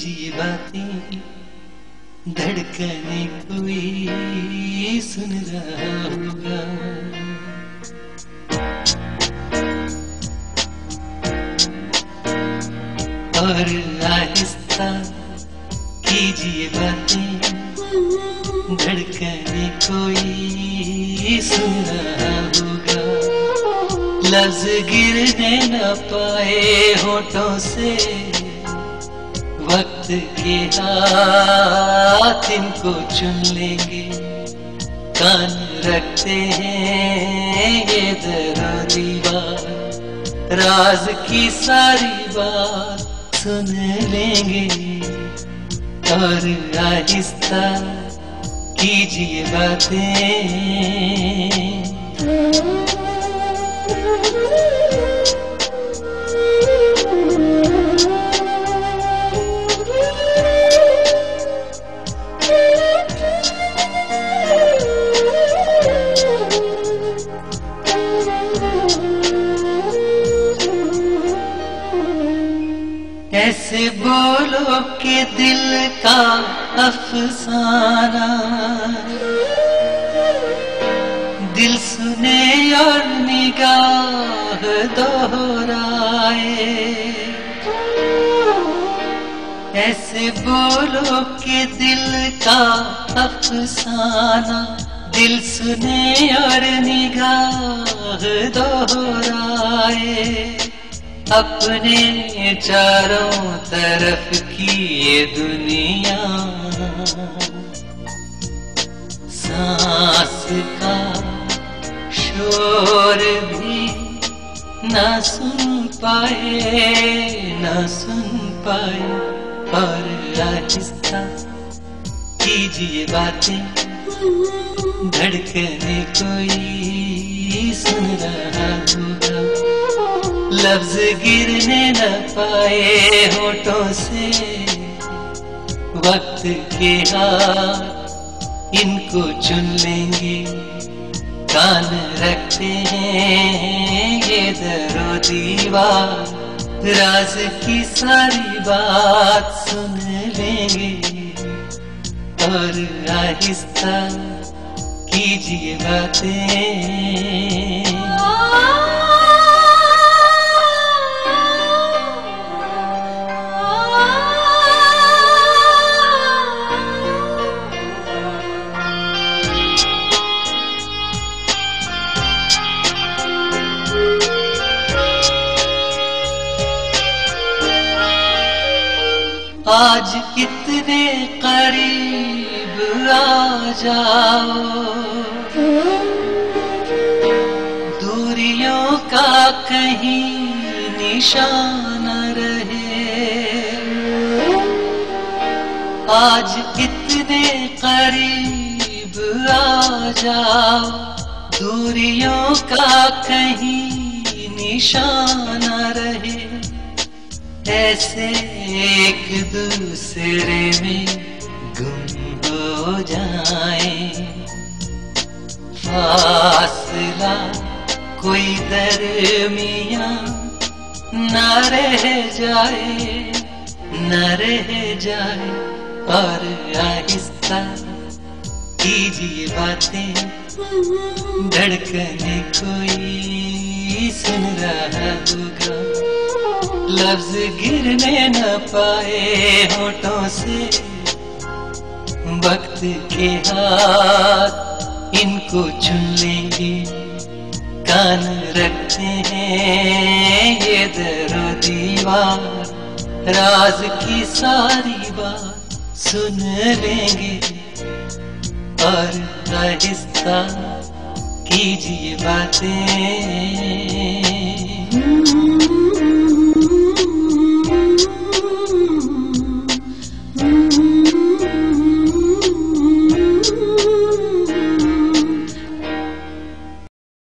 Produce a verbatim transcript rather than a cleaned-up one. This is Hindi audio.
कीजिए बातें, धड़कने कोई सुन रहा होगा। और आहिस्ता कीजिए बातें, धड़कने कोई सुन रहा होगा। लफ्ज गिरने न पाए होठों से, वक्त के हाथ इनको चुन लेंगे। कान रखते हैं ये दरो दीवार, राज की सारी बात सुन लेंगे। और आहिस्ता कीजिए बातें। ऐसे बोलो कि दिल का अफसाना दिल सुने और निगाह दोहराए। ऐसे बोलो कि दिल का अफसाना दिल सुने और निगाह दोहराए। अपने चारों तरफ की ये दुनिया सांस का शोर भी ना सुन पाए, ना सुन पाए। और आहिस्ता कीजिए बातें, धड़कने कोई सुन रहा होगा। लफ्ज गिरने न पाए होठों से, वक्त के हाथ इनको चुन लेंगे। कान रखते हैं ये दरो दीवार, राज की सारी बात सुन लेंगे। और आहिस्ता कीजिए बातें। आज कितने करीब आ जाओ, दूरियों का कहीं निशान रहे। आज कितने करीब आ जाओ, दूरियों का कहीं निशान रहे। ऐसे एक दूसरे में गुम हो जाए, फासला कोई दरमियां न रह जाए, न रह जाए। और आहिस्ता कीजिए बातें, धड़कने कोई सुन रहा होगा। लफ्ज गिरने न पाए होठों से, वक्त के हाथ इनको चुन लेंगे। कान रखते हैं ये दरो दीवार, राज की सारी बात सुन लेंगे। और आहिस्ता कीजिए बातें। Mm-hmm.